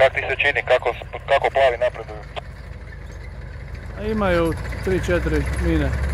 Kak ti se čini, kako plavi napreduju? Imaju 3-4 mine.